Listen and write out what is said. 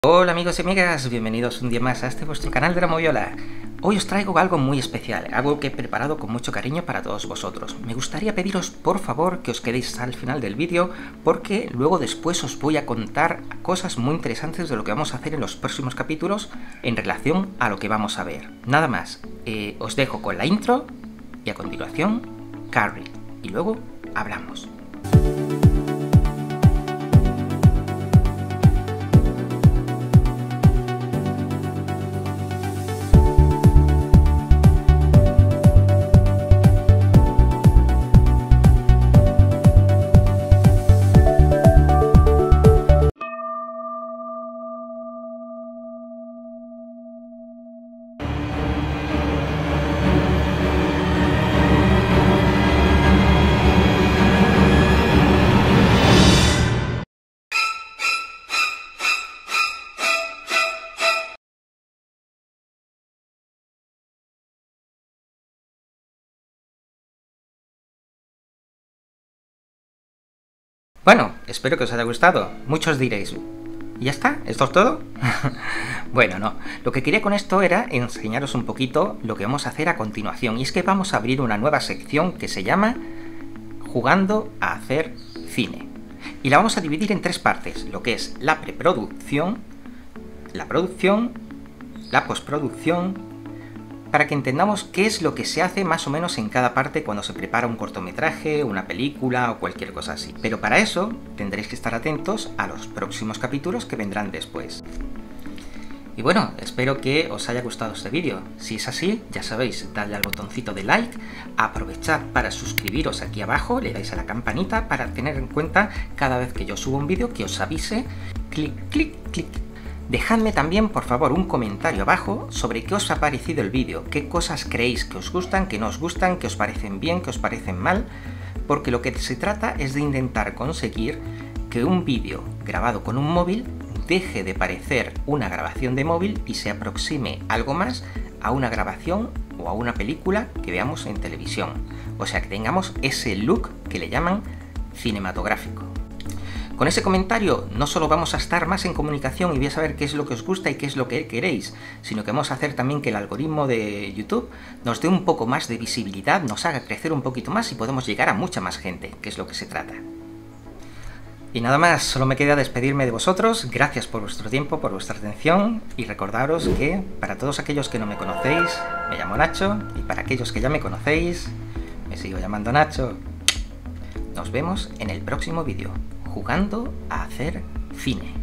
Hola amigos y amigas, bienvenidos un día más a este vuestro canal de la Moviola. Hoy os traigo algo muy especial, algo que he preparado con mucho cariño para todos vosotros. Me gustaría pediros por favor que os quedéis al final del vídeo, porque luego después os voy a contar cosas muy interesantes de lo que vamos a hacer en los próximos capítulos en relación a lo que vamos a ver. Nada más, os dejo con la intro y a continuación Carrie, y luego hablamos. Bueno, espero que os haya gustado. Muchos diréis, ¿y ya está? ¿Esto es todo? Bueno, no. Lo que quería con esto era enseñaros un poquito lo que vamos a hacer a continuación. Y es que vamos a abrir una nueva sección que se llama Jugando a hacer cine. Y la vamos a dividir en tres partes, lo que es la preproducción, la producción, la postproducción, para que entendamos qué es lo que se hace más o menos en cada parte cuando se prepara un cortometraje, una película o cualquier cosa así. Pero para eso tendréis que estar atentos a los próximos capítulos que vendrán después. Y bueno, espero que os haya gustado este vídeo. Si es así, ya sabéis, dadle al botoncito de like, aprovechad para suscribiros aquí abajo, le dais a la campanita para tener en cuenta cada vez que yo subo un vídeo que os avise, clic, clic, clic. Dejadme también, por favor, un comentario abajo sobre qué os ha parecido el vídeo, qué cosas creéis que os gustan, que no os gustan, que os parecen bien, que os parecen mal, porque lo que se trata es de intentar conseguir que un vídeo grabado con un móvil deje de parecer una grabación de móvil y se aproxime algo más a una grabación o a una película que veamos en televisión. O sea, que tengamos ese look que le llaman cinematográfico. Con ese comentario no solo vamos a estar más en comunicación y voy a saber qué es lo que os gusta y qué es lo que queréis, sino que vamos a hacer también que el algoritmo de YouTube nos dé un poco más de visibilidad, nos haga crecer un poquito más y podemos llegar a mucha más gente, que es lo que se trata. Y nada más, solo me queda despedirme de vosotros. Gracias por vuestro tiempo, por vuestra atención, y recordaros que para todos aquellos que no me conocéis, me llamo Nacho, y para aquellos que ya me conocéis, me sigo llamando Nacho. Nos vemos en el próximo vídeo, jugando a hacer cine.